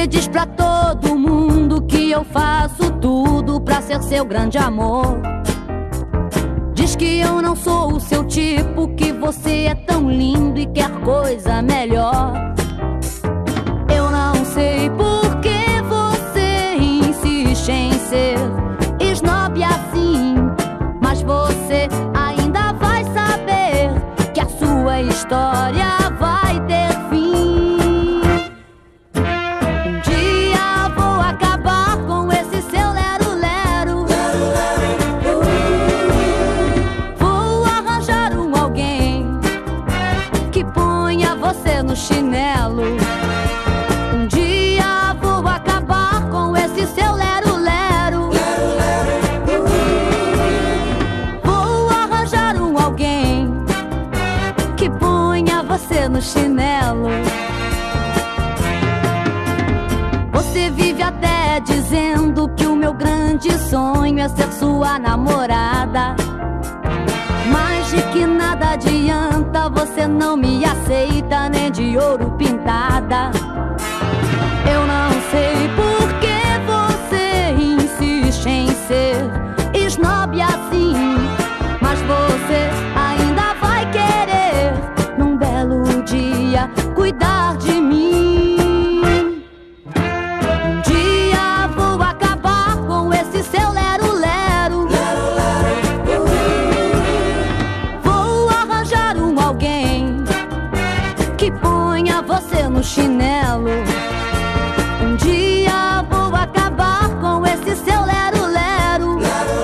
Você diz pra todo mundo que eu faço tudo pra ser seu grande amor. Diz que eu não sou o seu tipo, que você é tão lindo e quer coisa melhor. Eu não sei por que você insiste em ser snob assim, mas você ainda vai saber que a sua história vai ter fim. Um dia vou acabar com esse seu lero-lero. Vou arranjar alguém que ponha você no chinelo. Um dia vou acabar com esse seu lero-lero. Vou arranjar alguém que ponha você no chinelo. Você vive até dizendo que o meu grande sonho é ser sua namorada, mas de que nada adianta, você não me aceita nem de ouro pintada. Eu não sei por que você insiste em ser snob assim, mas você ainda vai querer, num belo dia, cuidar de mim. Um dia vou acabar com esse seu lero-lero. Vou arranjar alguém que ponha você no chinelo. Um dia vou acabar com esse seu lero-lero.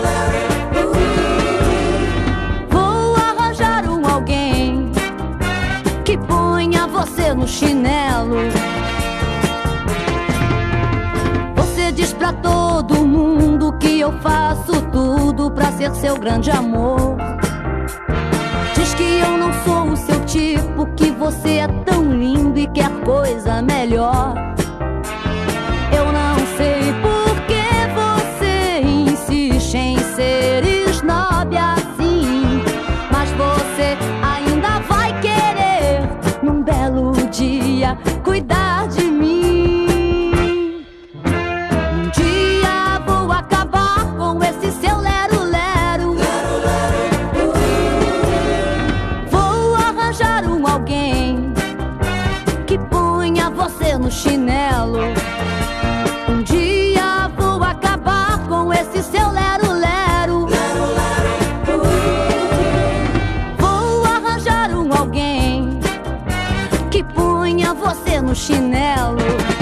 Vou arranjar alguém que ponha você no chinelo. Você diz pra todo mundo que eu faço tudo pra ser seu grande amor. Diz que eu não sou o seu tipo, que você é tão lindo e quer coisa melhor. Eu não sei por que você insiste em ser snob assim, mas você ainda vai querer, num belo dia, cuidar de mim. Um dia vou acabar com esse seu lero-lero. Vou arranjar alguém que ponha você no chinelo. Um dia vou acabar com esse seu lero-lero. Vou arranjar alguém que ponha você no chinelo.